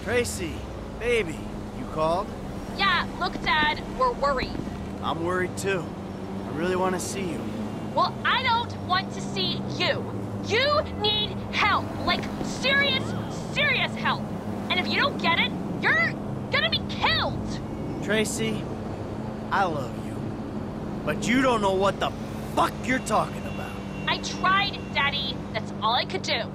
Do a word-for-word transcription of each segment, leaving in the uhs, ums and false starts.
Tracy, baby, you called? Yeah, look, Dad, we're worried. I'm worried too. I really want to see you. Well, I don't want to see you. You need help. Like, serious, serious help. And if you don't get it, you're gonna be killed. Tracy, I love you. But you don't know what the fuck you're talking about. I tried, Daddy. That's all I could do.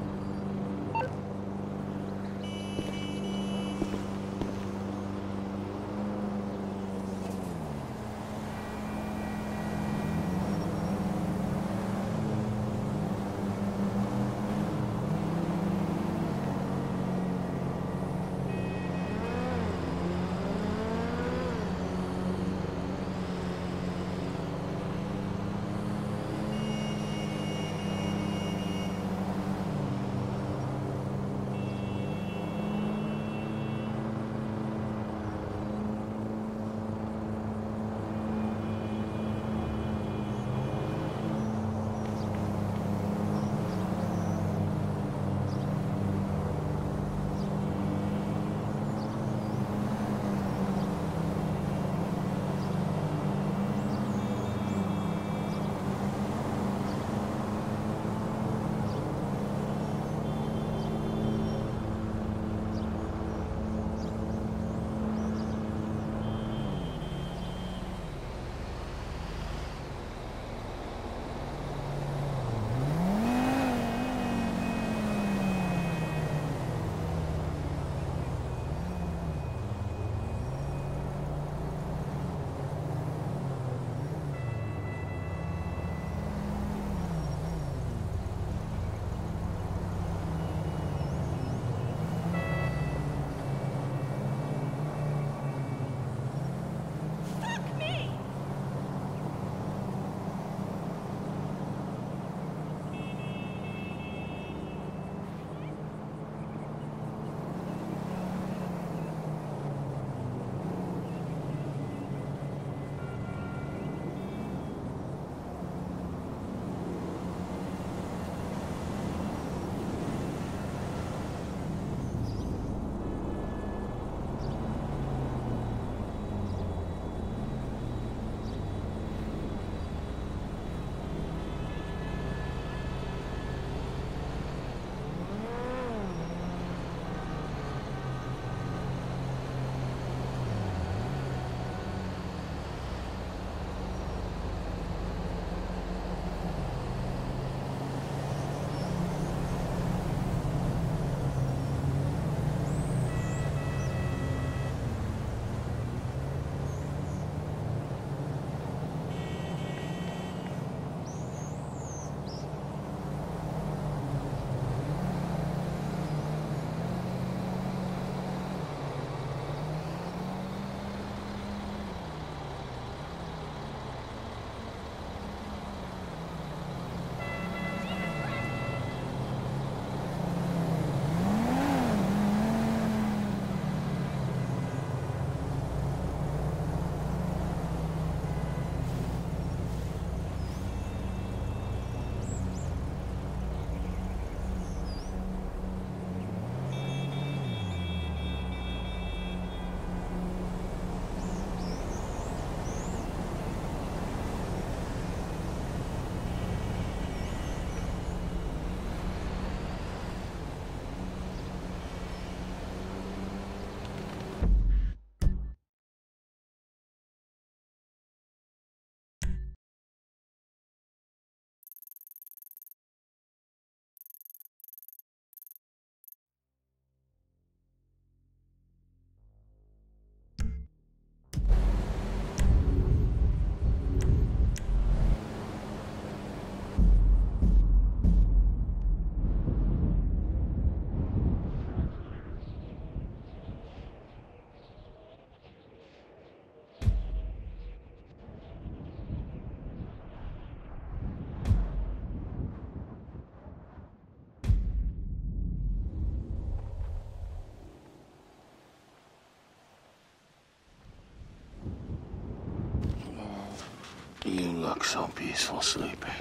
You look so peaceful sleeping.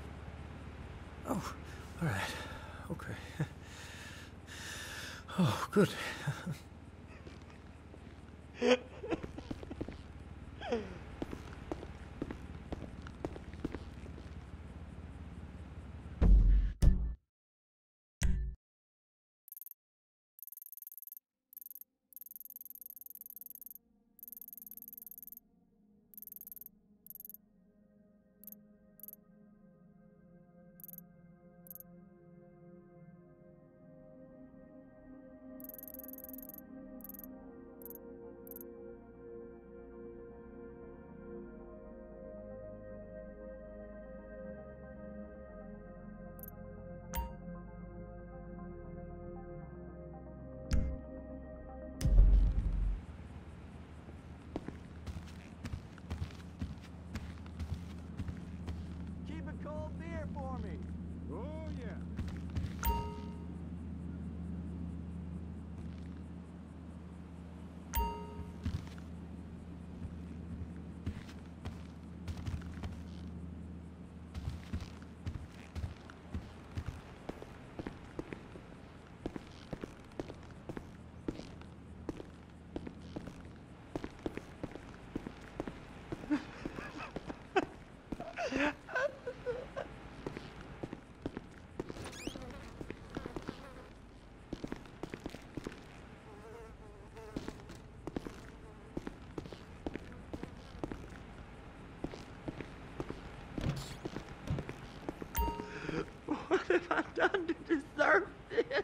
Oh, all right. Okay. Oh, good. Keep a cold beer for me. Oh, yeah. What have I done to deserve this?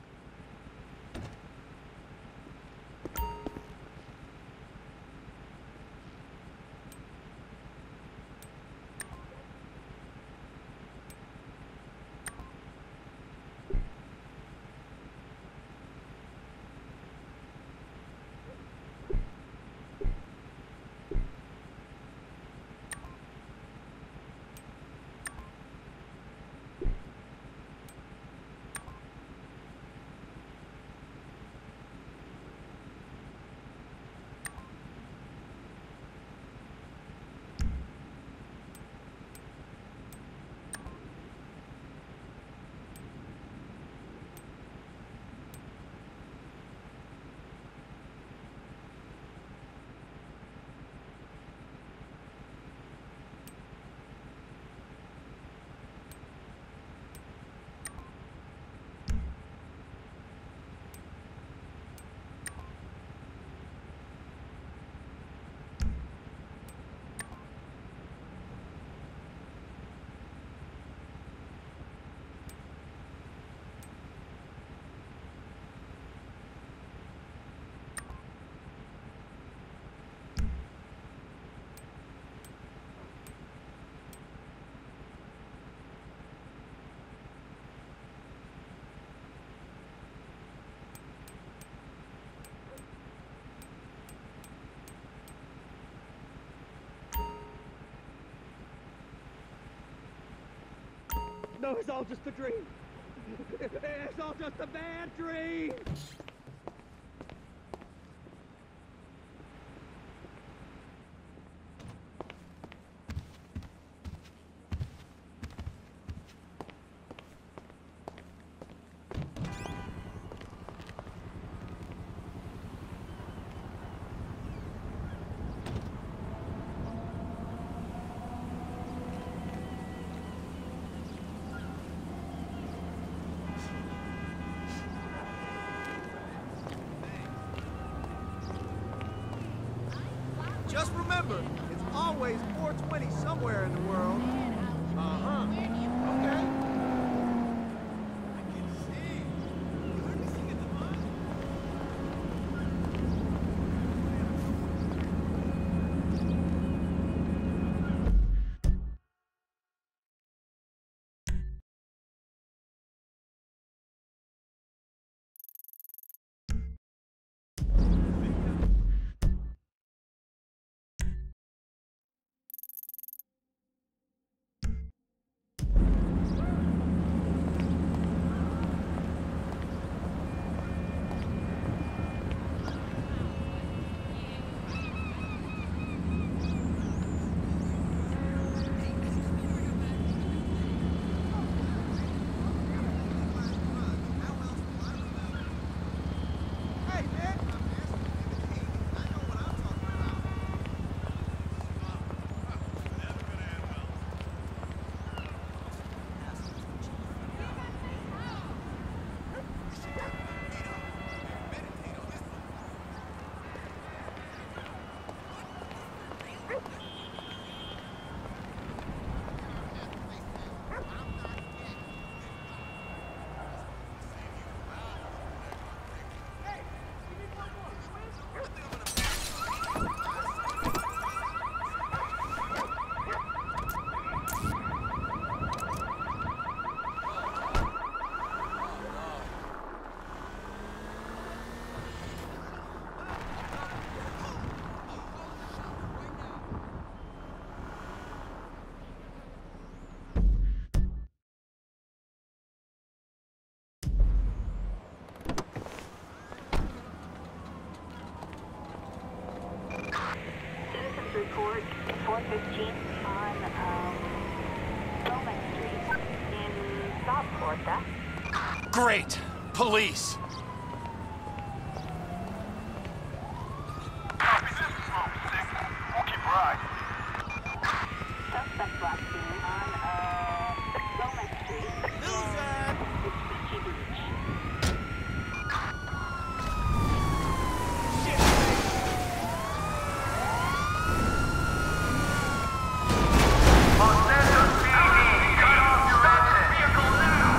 No, it's all just a dream. It's all just a bad dream. Just remember, it's always four twenty somewhere in the world. Uh-huh. Okay. I can see. You heard me singing the line? importa? Great! Police! Copy this, Smoke Six. We'll keep riding. Suspect last seen on, uh, Gomez Street. Loser! Beachy Beach. Los Angeles P D, cut off your exit. Vehicle now!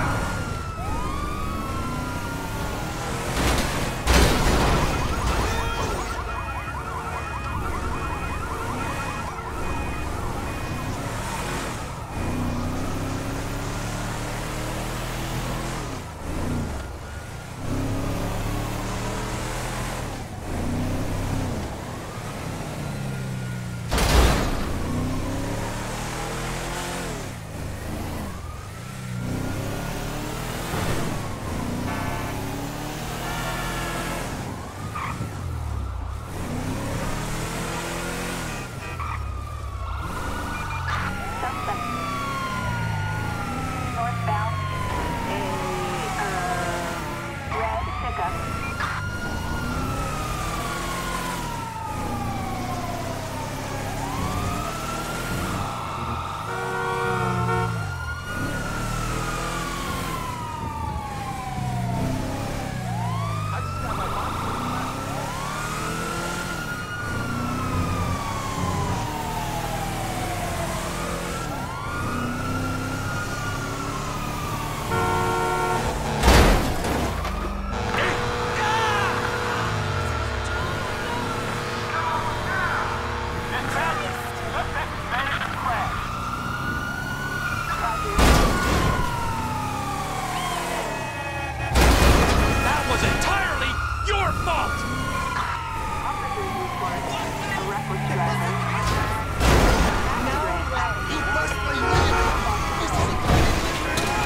Suspect. Northbound. A, uh, red pickup. I just got my box. Dispatch, suspect managed to crash. That was entirely your fault! Officers report a reckless driver. You must play me! This is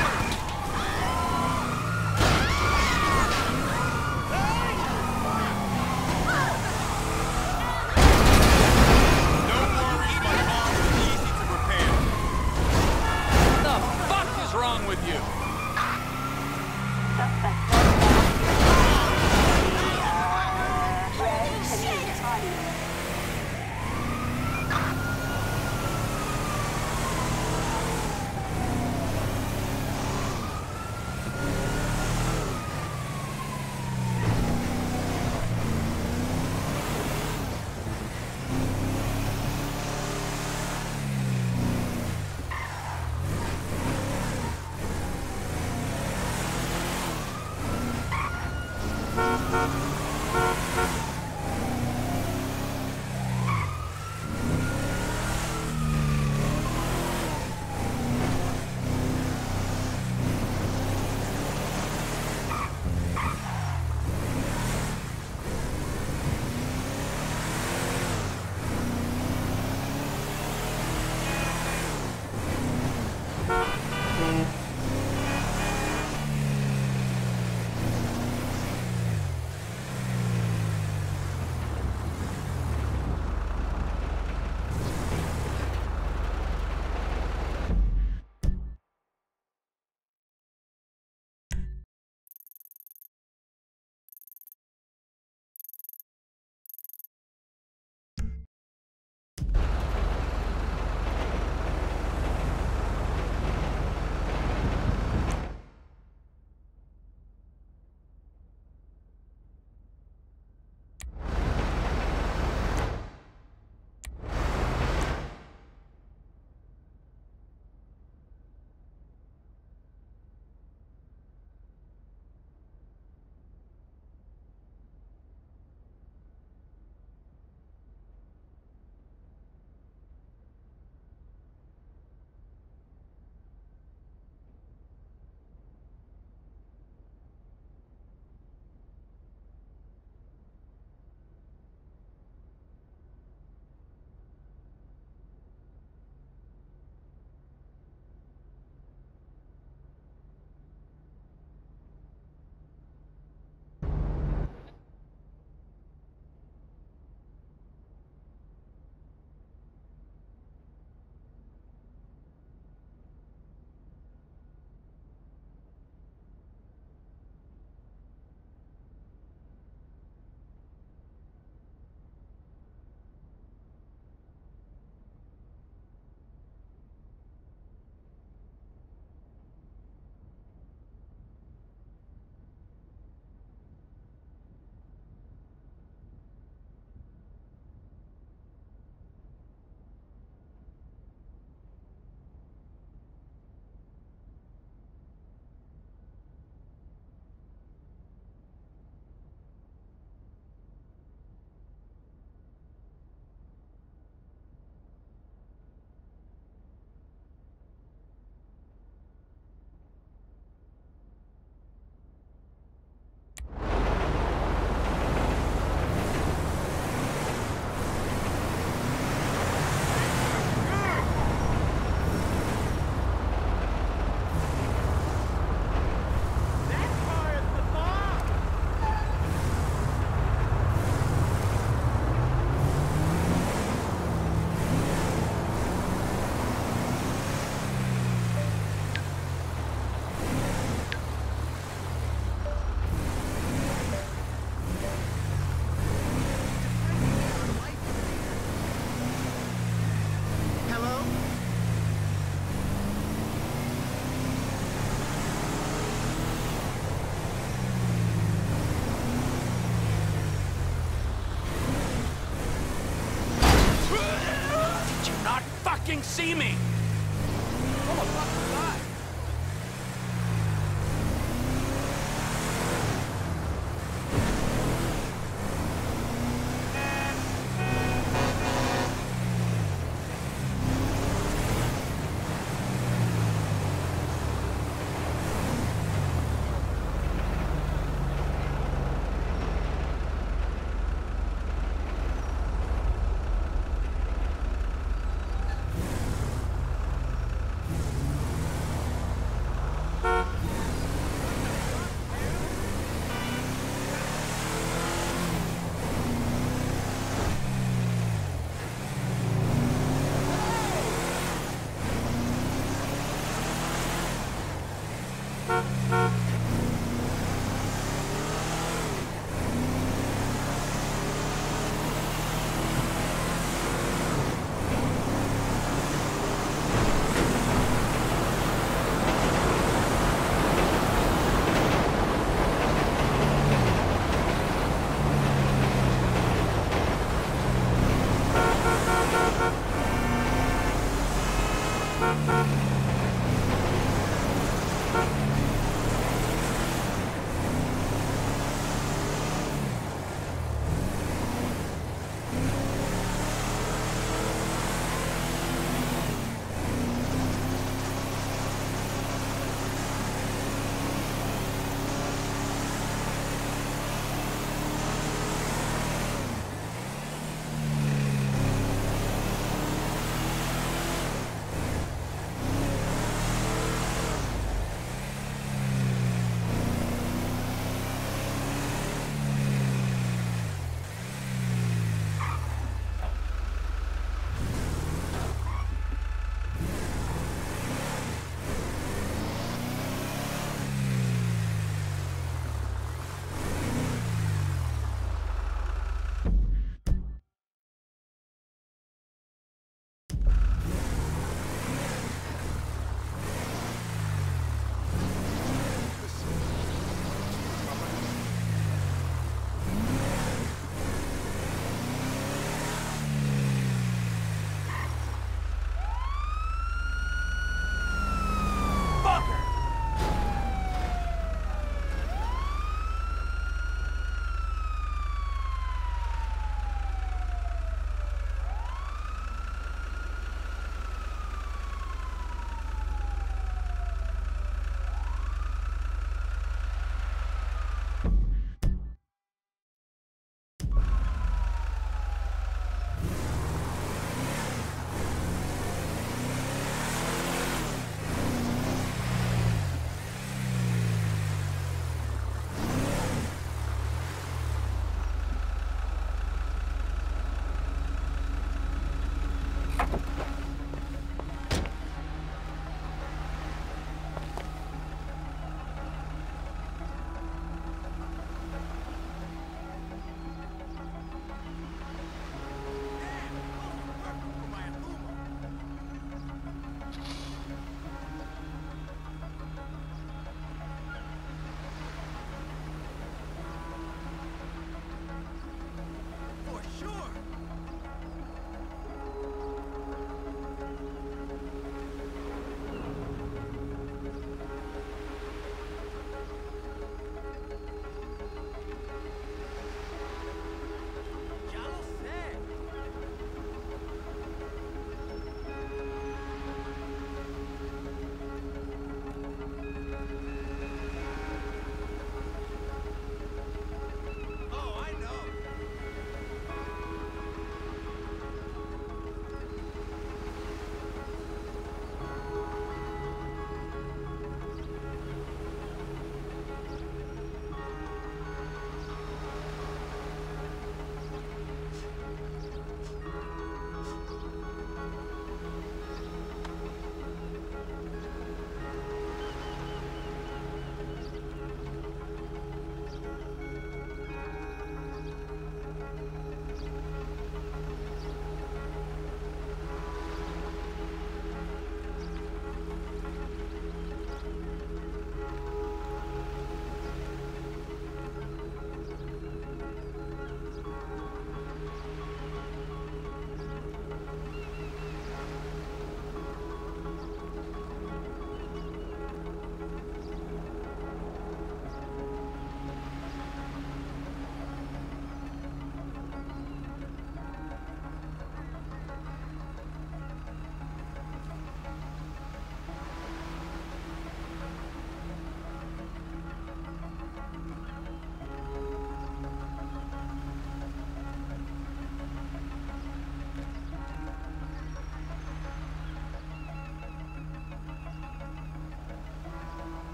No worries, my car is easy to repair. What the fuck is wrong with you? Suspect northbound. A, uh, red Canadian Audi.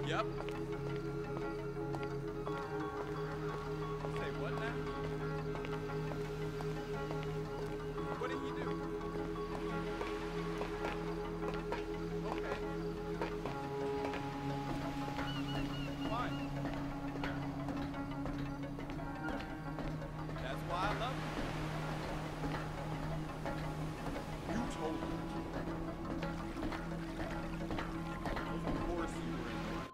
Yep. Say what now? What did he do? Okay. Fine. That's why I love you. You told me. Of course you were in the right.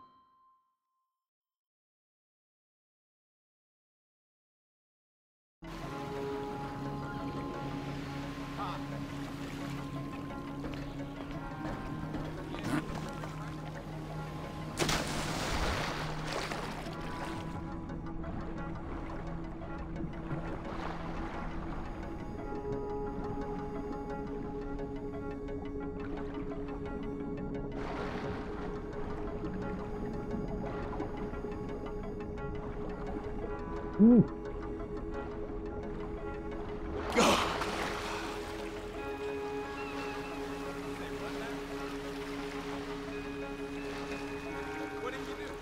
What did you do?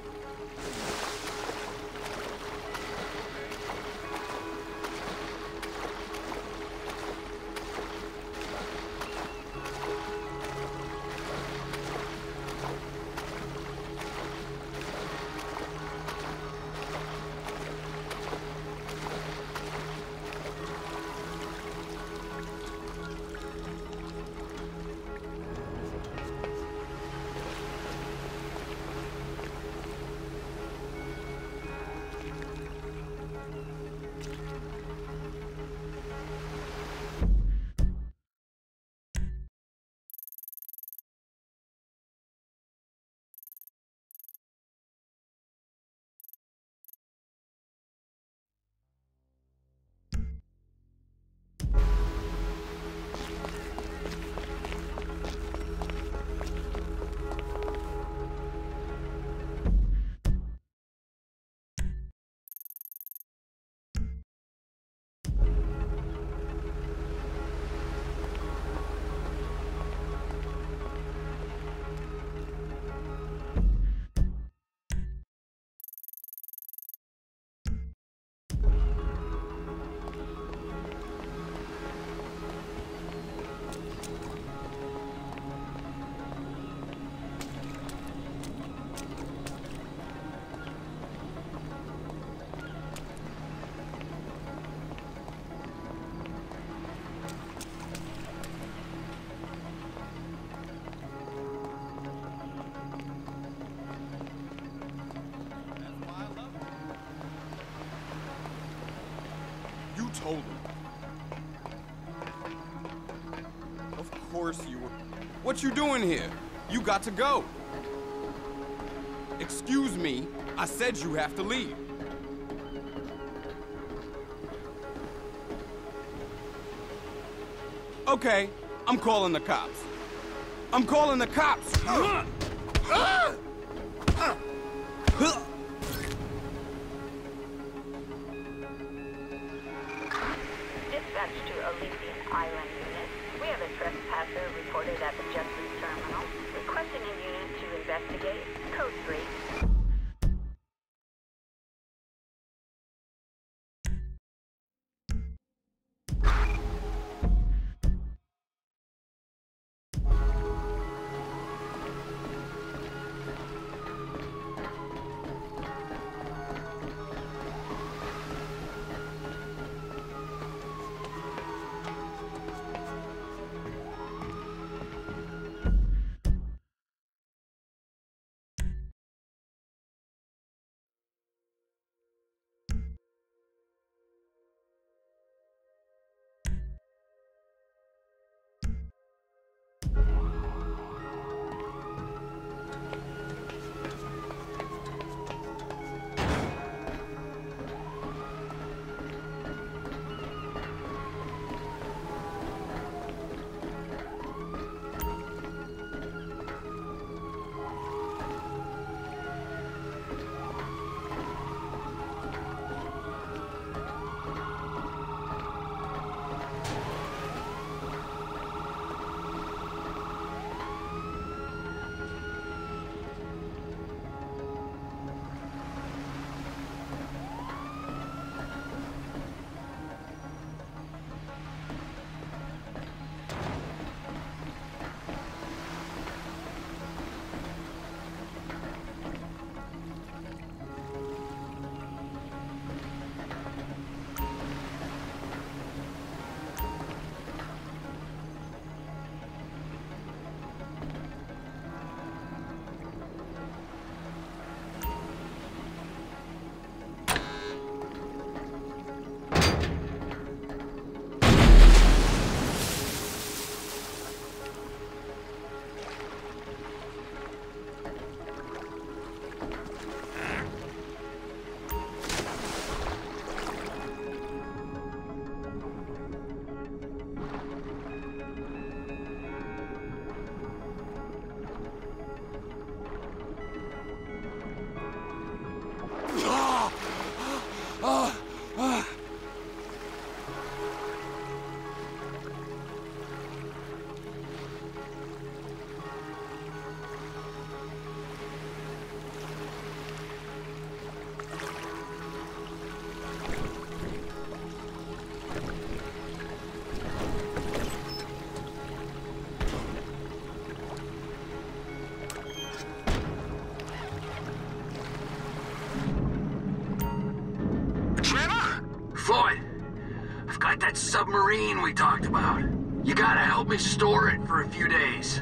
You told him. Of course you were. What you doing here? You got to go. Excuse me, I said you have to leave. Okay, I'm calling the cops. I'm calling the cops. Dispatch to Elysian Island unit. We have a trespasser reported at the Justice Terminal. Requesting a unit to investigate. Code three. Got that submarine we talked about. You gotta help me store it for a few days.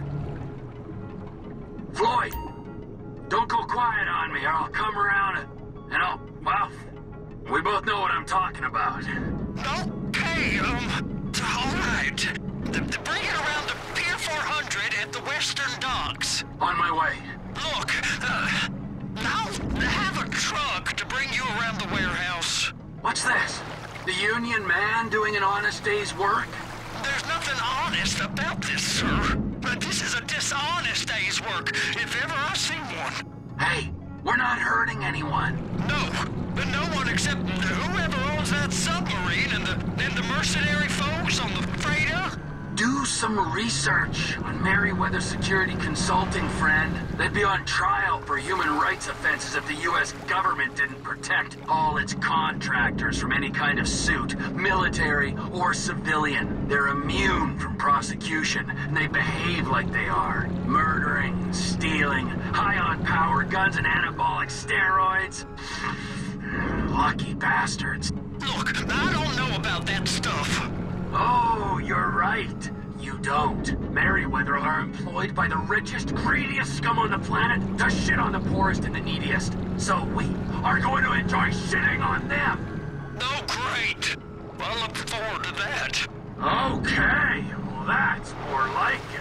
Floyd, don't go quiet on me or I'll come around and I'll, well, we both know what I'm talking about. Okay, um, alright. Bring it around to Pier four hundred at the Western Docks. On my way. Look, uh, I'll have a truck to bring you around the warehouse. What's this? The union man doing an honest day's work? There's nothing honest about this, sir. But this is a dishonest day's work, if ever I've seen one. Hey, we're not hurting anyone. No, but no one except whoever owns that submarine and the and the mercenary folks on the freighter. Do some research on Merryweather Security Consulting, friend. They'd be on trial for human rights offenses if the U S government didn't protect all its contractors from any kind of suit, military or civilian. They're immune from prosecution, and they behave like they are. Murdering, stealing, high on power, guns and anabolic steroids. Lucky bastards. Look, I don't know about that stuff. Oh, you're right. You don't. Merryweather are employed by the richest, greediest scum on the planet to shit on the poorest and the neediest. So we are going to enjoy shitting on them. Oh, great. I look forward to that. Okay, well that's more like it.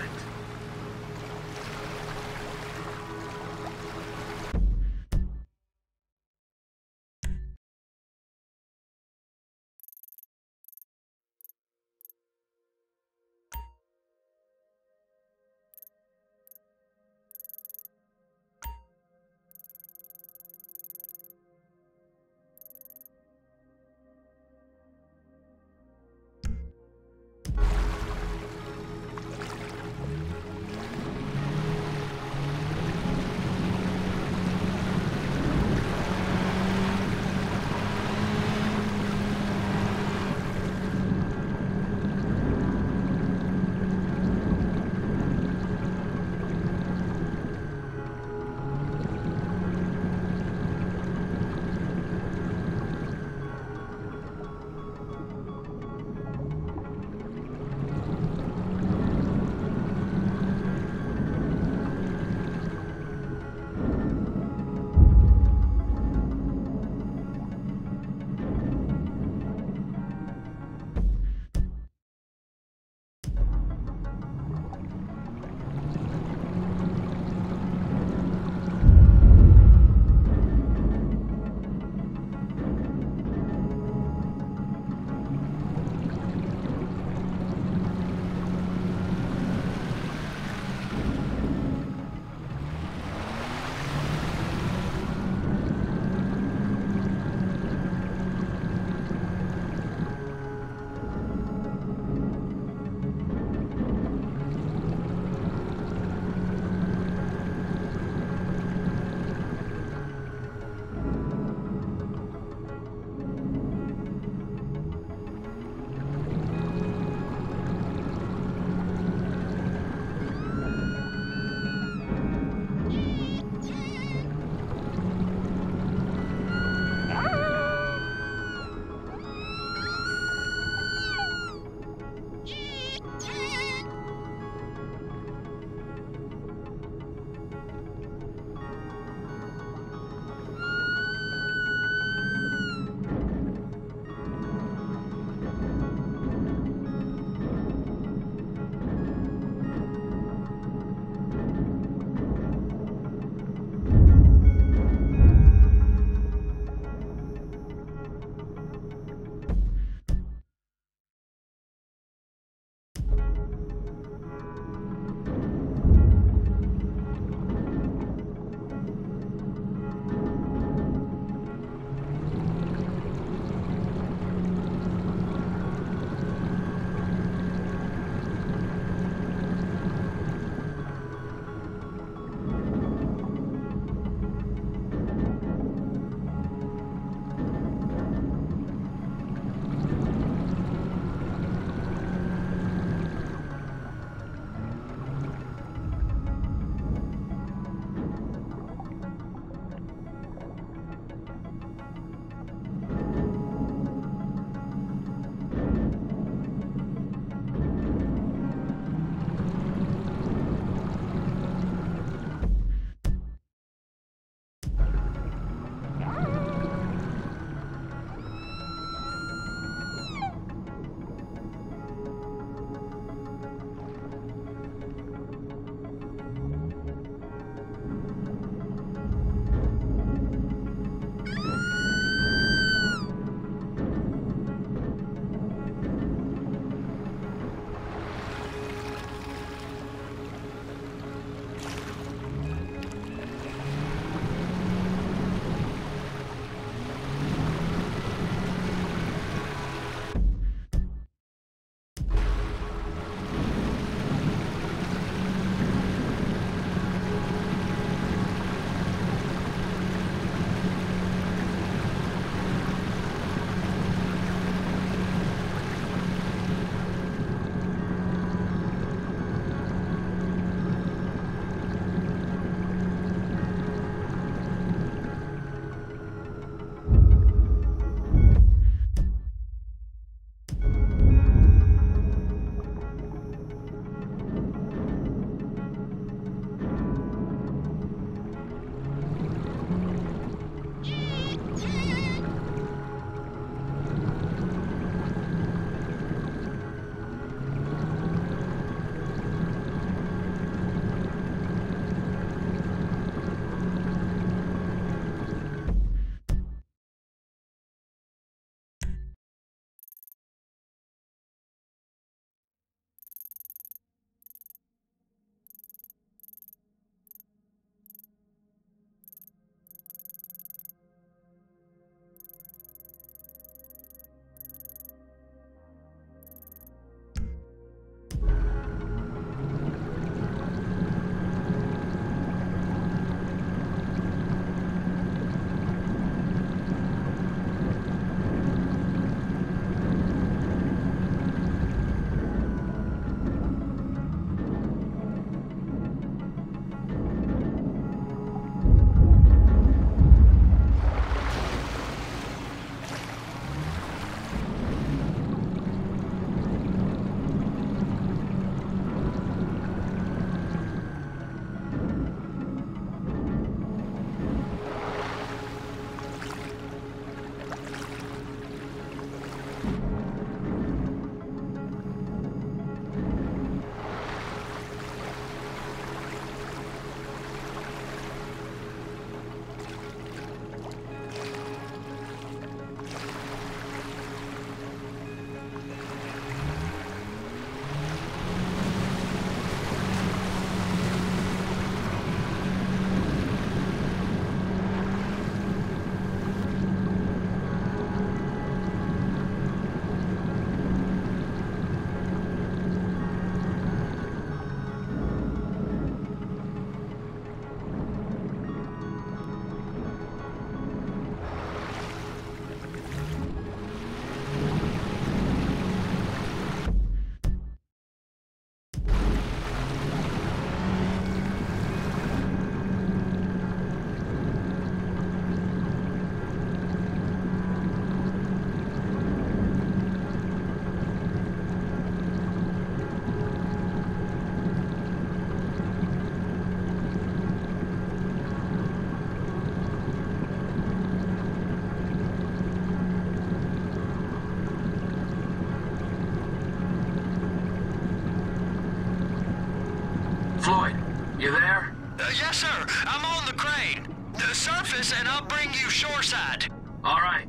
the surface and I'll bring you shoreside. All right.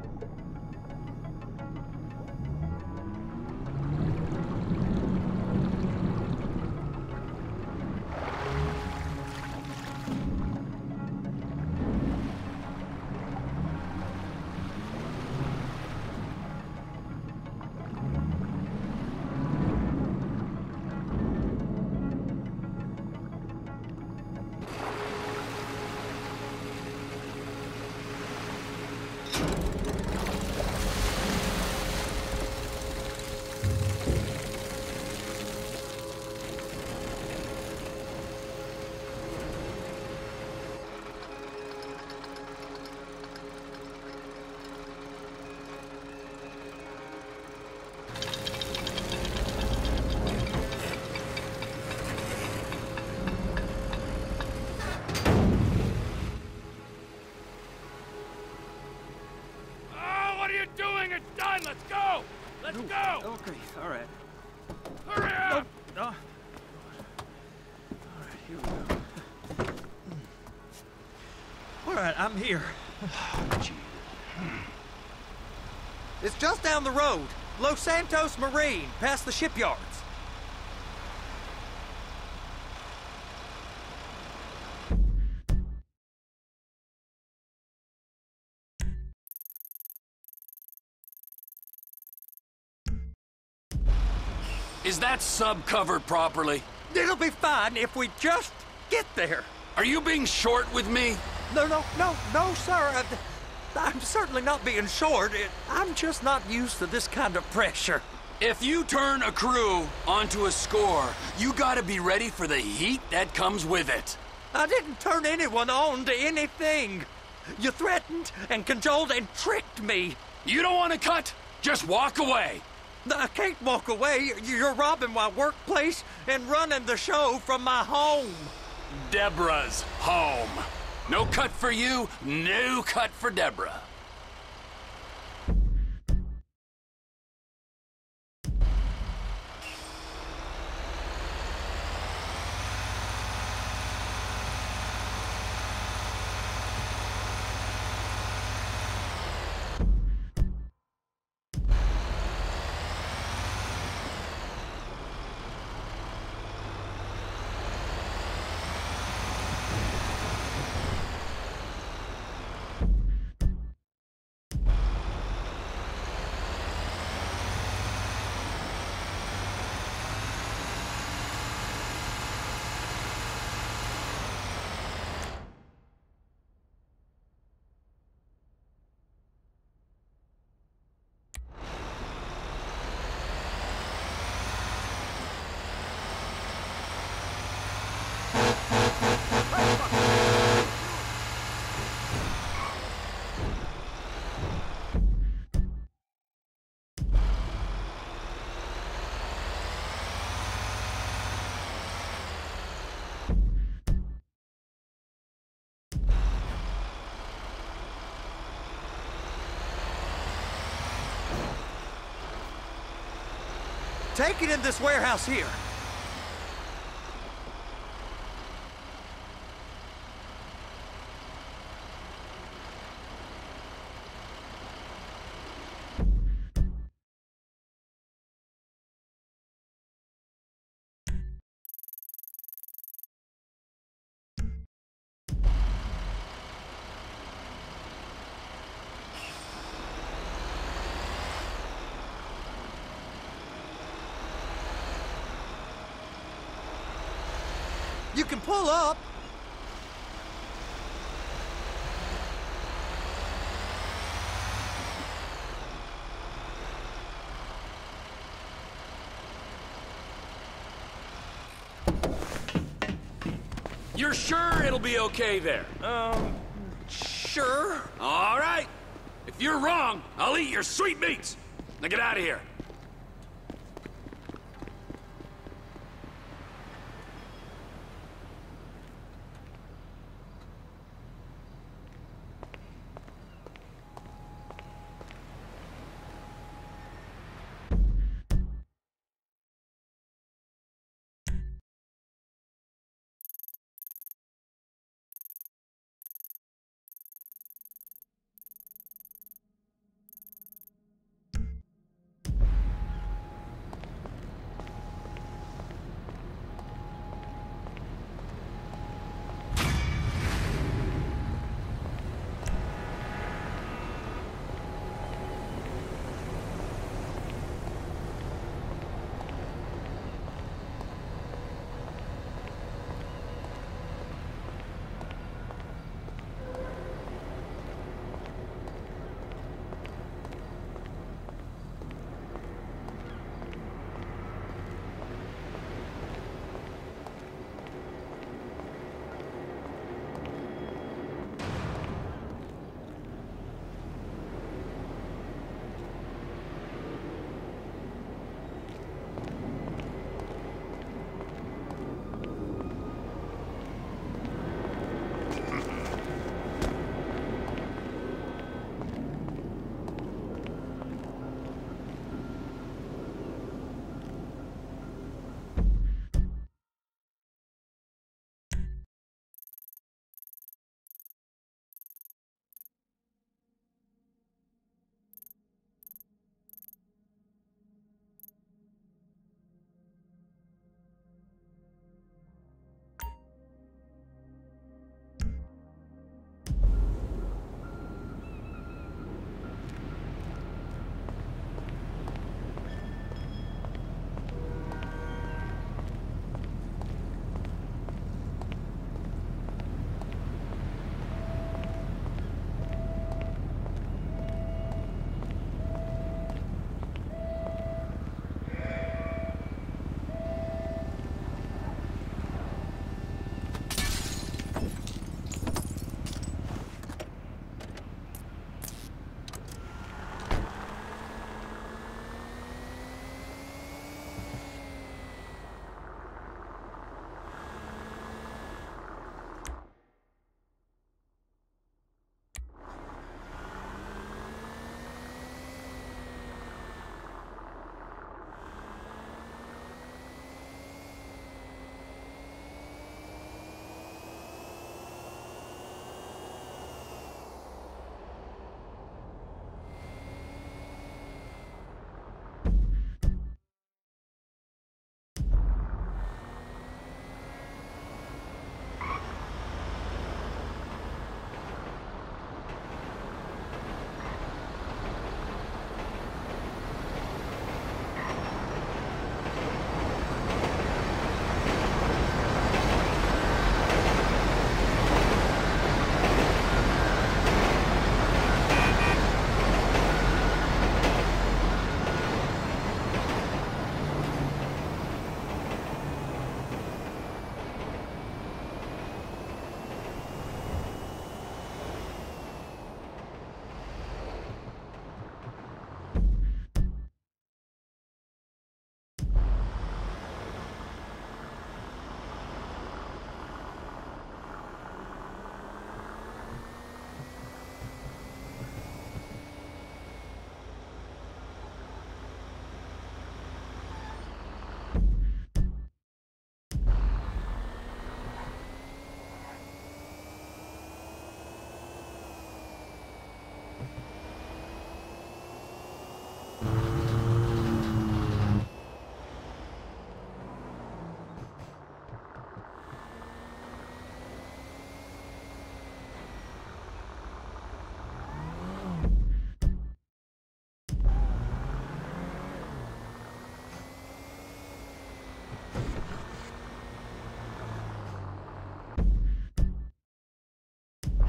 Doing it's done. Let's go. Let's go. Okay, all right. Hurry up. No. All right, here we go. All right, I'm here. It's just down the road. Los Santos Marine, past the shipyards. Is that sub covered properly? It'll be fine if we just get there. Are you being short with me? No, no, no, no, sir. I, I'm certainly not being short. It, I'm just not used to this kind of pressure. If you turn a crew onto a score, you gotta be ready for the heat that comes with it. I didn't turn anyone on to anything. You threatened and cajoled and tricked me. You don't want to cut? Just walk away. I can't walk away. You're robbing my workplace and running the show from my home. Deborah's home. No cut for you, no cut for Deborah. Take it in this warehouse here. You can pull up. You're sure it'll be okay there? Um, sure. All right. If you're wrong, I'll eat your sweet meats. Now get out of here.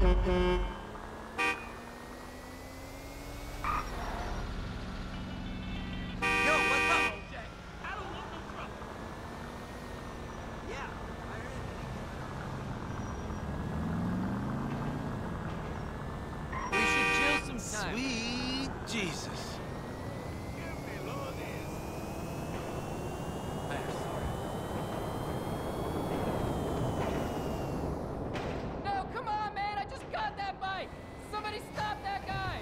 Sweet Jesus. No, come on, man! I just got that bike! Somebody stop that guy!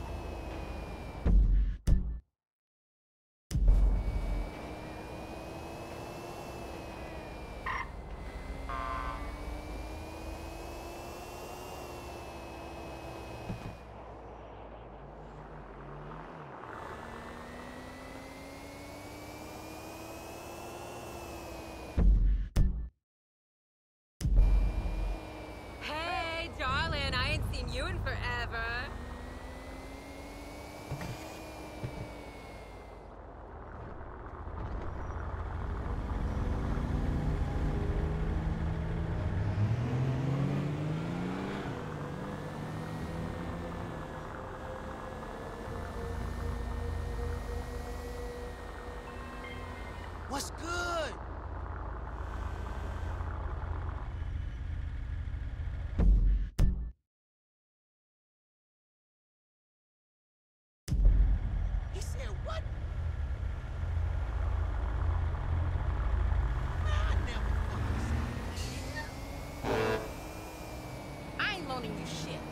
Hey, darling, I ain't seen you in forever. What's good? He said what? Man, I never fucking said that. I ain't loaning you shit.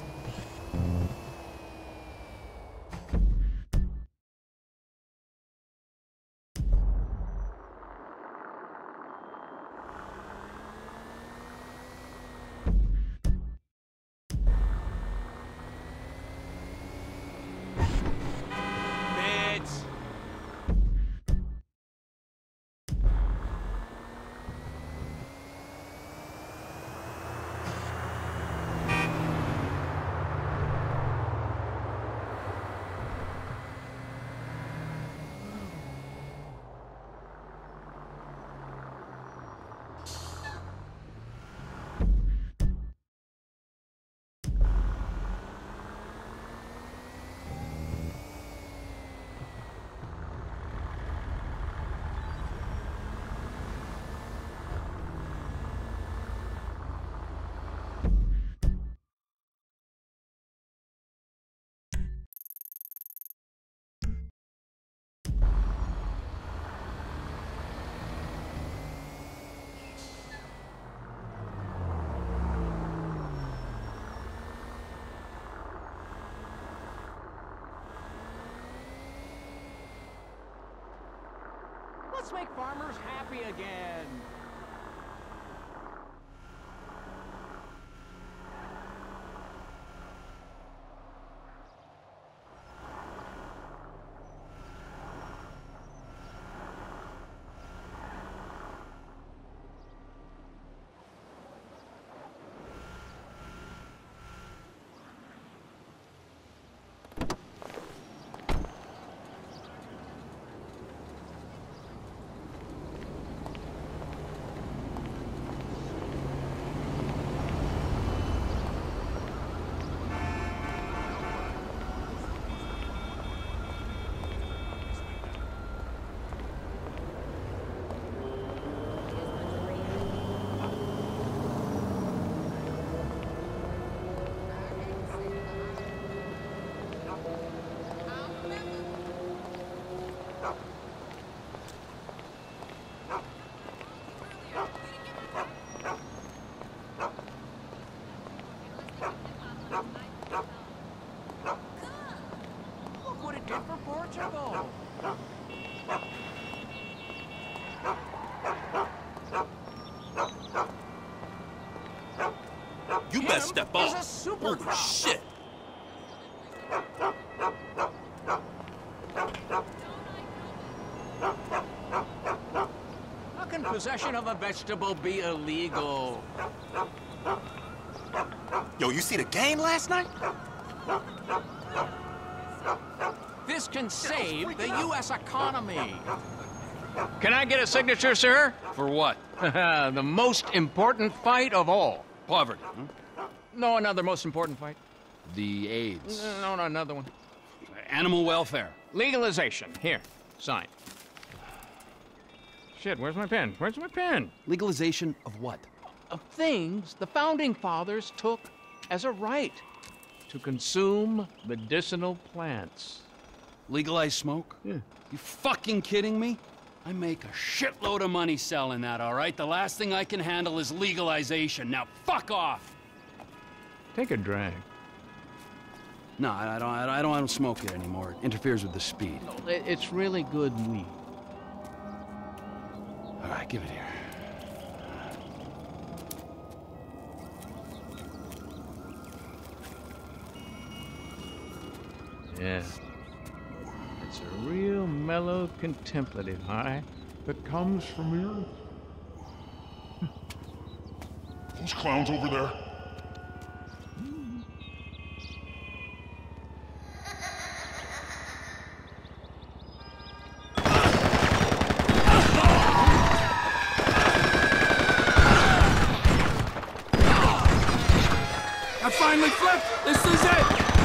Bitch. Let's make farmers happy again. Look what it did for Portugal. You best step off. He's a super Holy shit. How can possession of a vegetable be illegal? Yo, you see the game last night? This can save the U S economy. Can I get a signature, sir? For what? The most important fight of all. Poverty. No, another most important fight. The AIDS. No, no, another one. Animal welfare. Legalization. Here, sign. Shit, where's my pen? Where's my pen? Legalization of what? Of things the Founding Fathers took as a right to consume medicinal plants. Legalize smoke? Yeah. You fucking kidding me? I make a shitload of money selling that, all right? The last thing I can handle is legalization. Now fuck off! Take a drag. No, I I don't, I don't, I don't smoke it anymore. It interferes with the speed. It- It's really good weed. All right, give it here. Yeah. It's a real mellow contemplative high that comes from you. Those clowns over there. I finally flipped! This is it!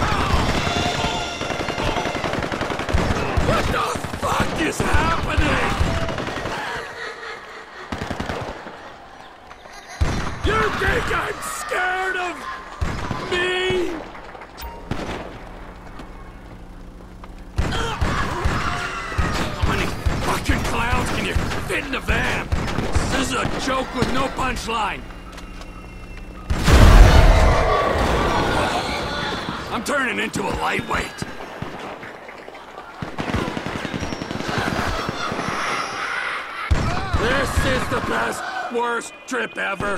What the fuck is happening? You think I'm scared of me? How many fucking clowns can you fit in a van? This is a joke with no punchline. I'm turning into a lightweight. This is the best, worst trip ever.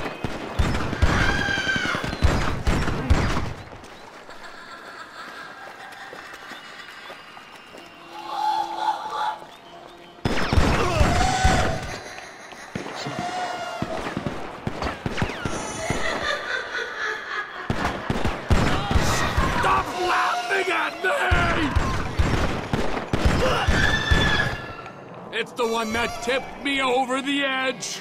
Stop laughing at me! It's the one that tipped me over the edge.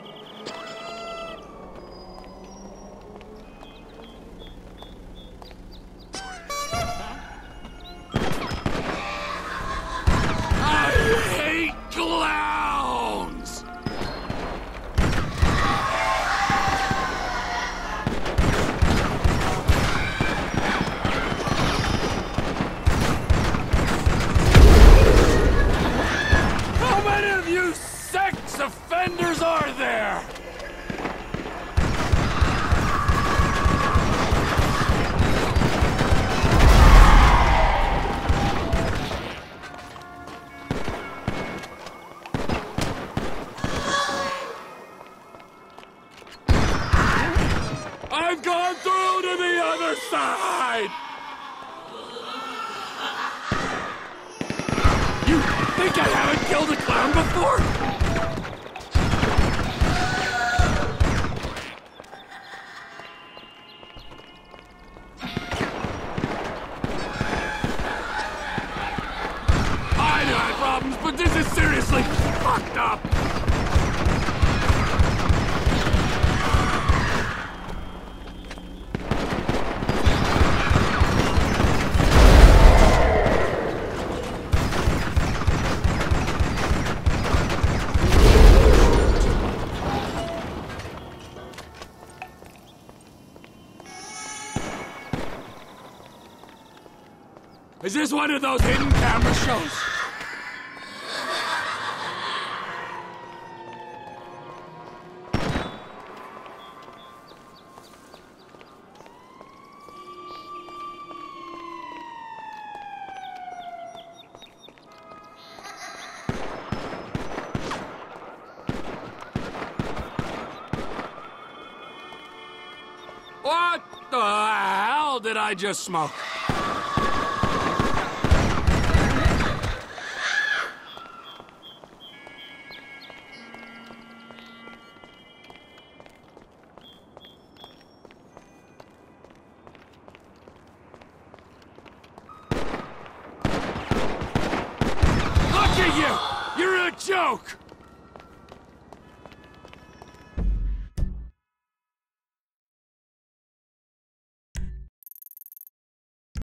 I hate clowns! How many of you sex offenders are there? I've gone through to the other side! You think I haven't killed a clown before? I know I had problems, but this is seriously fucked up! Is this one of those hidden camera shows? What the hell did I just smoke? Look at you! You're a joke!